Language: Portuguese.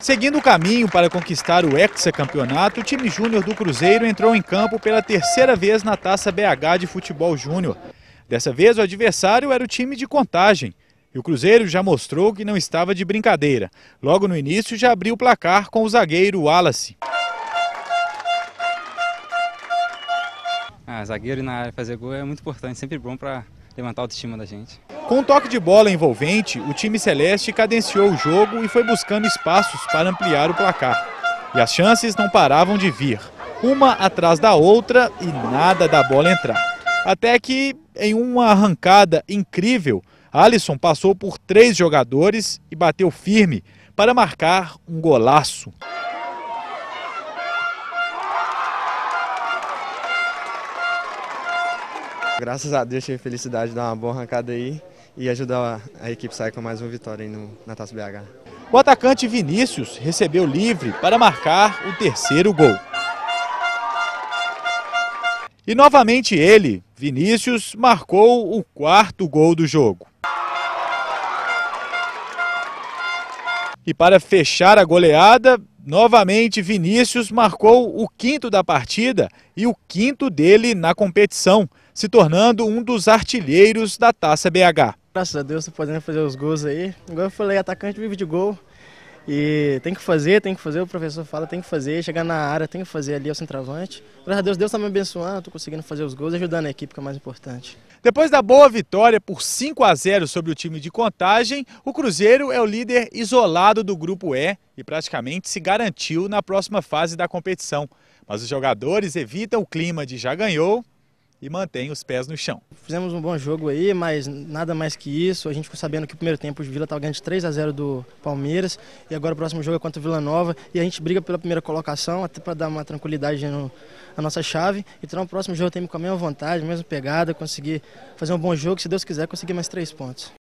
Seguindo o caminho para conquistar o hexacampeonato, o time júnior do Cruzeiro entrou em campo pela terceira vez na Taça BH de Futebol Júnior. Dessa vez o adversário era o time de Contagem. E o Cruzeiro já mostrou que não estava de brincadeira. Logo no início já abriu o placar com o zagueiro Wallace. Zagueiro na área fazer gol é muito importante, sempre bom para levantar a autoestima da gente. Com um toque de bola envolvente, o time celeste cadenciou o jogo e foi buscando espaços para ampliar o placar. E as chances não paravam de vir, uma atrás da outra e nada da bola entrar. Até que, em uma arrancada incrível, Alisson passou por 3 jogadores e bateu firme para marcar um golaço. Graças a Deus tive a felicidade de dar uma boa arrancada aí e ajudar a equipe a sair com mais uma vitória aí na Taça BH. O atacante Vinícius recebeu livre para marcar o terceiro gol. E novamente ele, Vinícius, marcou o 4º gol do jogo. E para fechar a goleada, novamente Vinícius marcou o 5º da partida e o 5º dele na competição, se tornando um dos artilheiros da Taça BH. Graças a Deus, estou podendo fazer os gols aí. Igual eu falei, atacante vive de gol. E tem que fazer, o professor fala, tem que fazer, chegar na área, tem que fazer ali ao centroavante. Graças a Deus, Deus está me abençoando, estou conseguindo fazer os gols e ajudando a equipe, que é o mais importante. Depois da boa vitória por 5-0 sobre o time de Contagem, o Cruzeiro é o líder isolado do Grupo E e praticamente se garantiu na próxima fase da competição. Mas os jogadores evitam o clima de já ganhou e mantêm os pés no chão. Fizemos um bom jogo aí, mas nada mais que isso. A gente ficou sabendo que o primeiro tempo o Vila estava ganhando de 3-0 do Palmeiras e agora o próximo jogo é contra o Vila Nova e a gente briga pela primeira colocação até para dar uma tranquilidade na nossa chave. Então o próximo jogo tem com a mesma vontade, a mesma pegada, conseguir fazer um bom jogo, se Deus quiser conseguir mais 3 pontos.